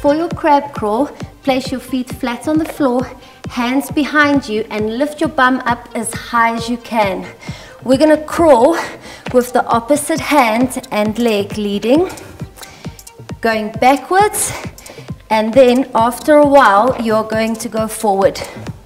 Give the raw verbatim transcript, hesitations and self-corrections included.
for your crab crawl, place your feet flat on the floor, hands behind you, and lift your bum up as high as you can. We're going to crawl with the opposite hand and leg leading, going backwards, and then after a while you're going to go forward.